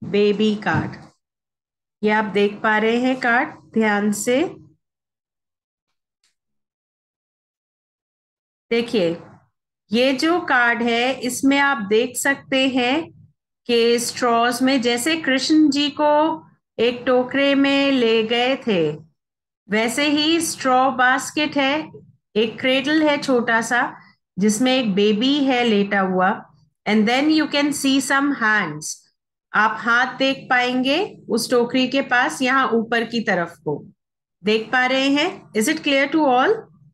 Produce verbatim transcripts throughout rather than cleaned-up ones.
Baby card. ये आप देख पा रहे हैं कार्ड ध्यान से देखिए। ये जो कार्ड है इसमें आप देख सकते हैं कि स्ट्रॉज में, जैसे कृष्ण जी को एक टोकरे में ले गए थे, वैसे ही स्ट्रॉ बास्केट है, एक क्रेडल है छोटा सा जिसमें एक बेबी है लेटा हुआ, and then you can see some hands. आप हाथ देख पाएंगे उस टोकरी के पास, यहाँ ऊपर की तरफ को देख पा रहे हैं। Is it clear to all?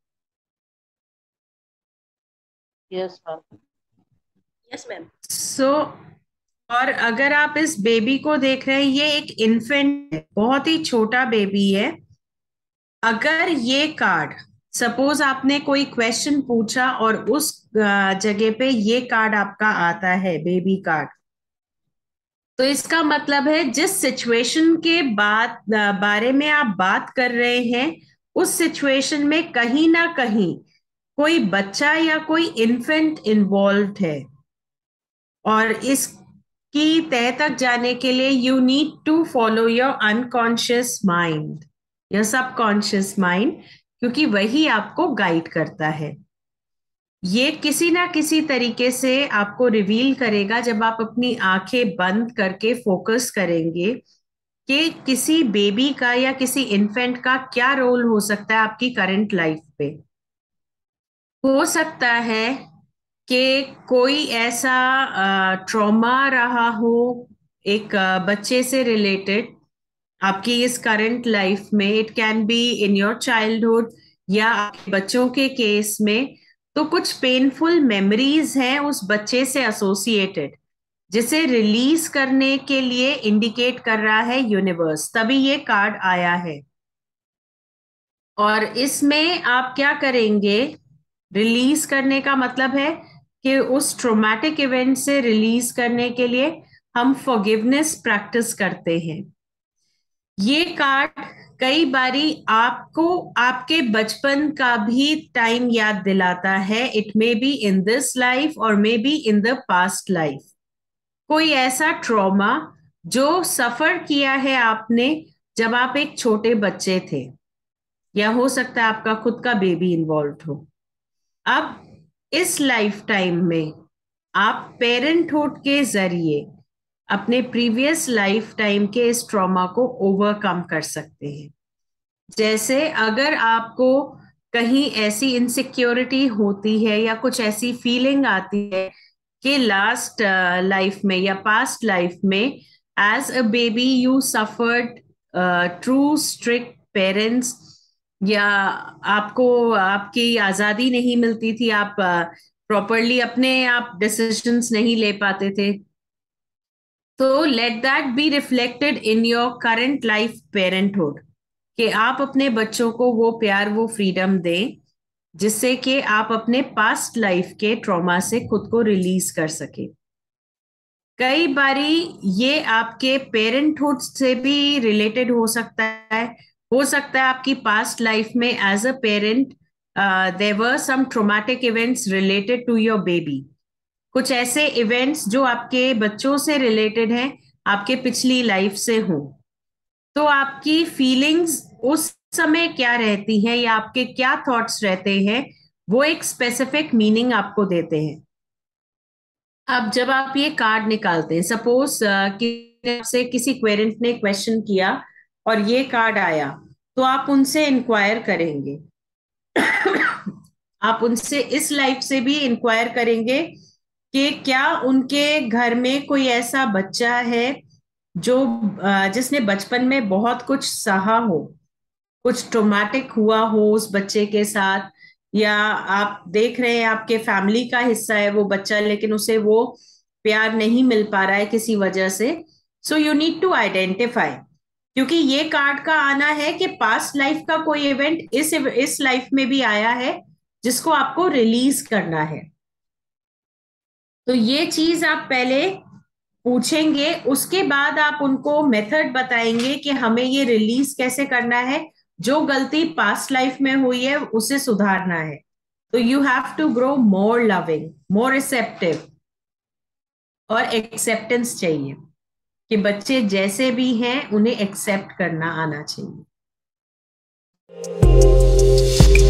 Yes ma'am. Yes ma'am. So और अगर आप इस बेबी को देख रहे हैं, ये एक इन्फेंट है, बहुत ही छोटा बेबी है। अगर ये कार्ड, सपोज आपने कोई क्वेश्चन पूछा और उस जगह पे ये कार्ड आपका आता है, बेबी कार्ड, तो इसका मतलब है जिस सिचुएशन के बाद बारे में आप बात कर रहे हैं, उस सिचुएशन में कहीं ना कहीं कोई बच्चा या कोई इन्फेंट इन्वॉल्व है, और इसकी तह तक जाने के लिए you need to follow your unconscious mind, your subconscious mind, क्योंकि वही आपको गाइड करता है। ये किसी ना किसी तरीके से आपको रिवील करेगा जब आप अपनी आंखें बंद करके फोकस करेंगे कि किसी बेबी का या किसी इन्फेंट का क्या रोल हो सकता है आपकी करंट लाइफ पे। हो सकता है कि कोई ऐसा ट्रॉमा रहा हो एक अ, बच्चे से रिलेटेड आपकी इस करंट लाइफ में। It can be in your childhood या आपके बच्चों के केस में, तो कुछ पेनफुल मेमोरीज हैं उस बच्चे से एसोसिएटेड, जिसे रिलीज करने के लिए इंडिकेट कर रहा है यूनिवर्स, तभी ये कार्ड आया है। और इसमें आप क्या करेंगे, रिलीज करने का मतलब है कि उस ट्रोमैटिक इवेंट से रिलीज करने के लिए हम फॉरगिवनेस प्रैक्टिस करते हैं। ये कार्ड कई बारी आपको आपके बचपन का भी टाइम याद दिलाता है। It may be in this life और may be in the past life, कोई ऐसा ट्रॉमा जो सफर किया है आपने जब आप एक छोटे बच्चे थे, या हो सकता है आपका खुद का बेबी इन्वॉल्व हो। अब इस लाइफ टाइम में आप पेरेंटहुड के जरिए अपने प्रीवियस लाइफ टाइम के इस ट्रॉमा को ओवरकम कर सकते हैं। जैसे अगर आपको कहीं ऐसी इनसिक्योरिटी होती है या कुछ ऐसी फीलिंग आती है कि लास्ट लाइफ में या पास्ट लाइफ में as a baby you suffered through strict parents, या आपको आपकी आजादी नहीं मिलती थी, आप प्रॉपरली uh, अपने आप डिसीजंस नहीं ले पाते थे, तो let that be reflected in your current life parenthood, कि आप अपने बच्चों को वो प्यार वो फ्रीडम दें जिससे कि आप अपने पास्ट लाइफ के ट्रॉमा से खुद को रिलीज कर सके। कई बारी ये आपके पेरेंटहुड से भी रिलेटेड हो सकता है। हो सकता है आपकी पास्ट लाइफ में as a parent there were some traumatic events related to your baby, कुछ ऐसे इवेंट्स जो आपके बच्चों से रिलेटेड हैं, आपके पिछली लाइफ से हो, तो आपकी फीलिंग्स उस समय क्या रहती हैं या आपके क्या थॉट्स रहते हैं, वो एक स्पेसिफिक मीनिंग आपको देते हैं। अब जब आप ये कार्ड निकालते हैं, सपोज कि आपसे किसी क्वेरेंट ने क्वेश्चन किया और ये कार्ड आया, तो आप उनसे इंक्वायर करेंगे आप उनसे इस लाइफ से भी इंक्वायर करेंगे कि क्या उनके घर में कोई ऐसा बच्चा है जो अ, जिसने बचपन में बहुत कुछ सहा हो, कुछ ट्रोमेटिक हुआ हो उस बच्चे के साथ, या आप देख रहे हैं आपके फैमिली का हिस्सा है वो बच्चा लेकिन उसे वो प्यार नहीं मिल पा रहा है किसी वजह से। So you need to identify, क्योंकि ये कार्ड का आना है कि पास्ट लाइफ का कोई इवेंट इस इस लाइफ में भी आया है जिसको आपको रिलीज करना है। तो ये चीज आप पहले पूछेंगे, उसके बाद आप उनको मेथड बताएंगे कि हमें ये रिलीज कैसे करना है, जो गलती पास्ट लाइफ में हुई है उसे सुधारना है। तो you have to grow more loving, more receptive, और एक्सेप्टेंस चाहिए। कि बच्चे जैसे भी हैं उन्हें एक्सेप्ट करना आना चाहिए।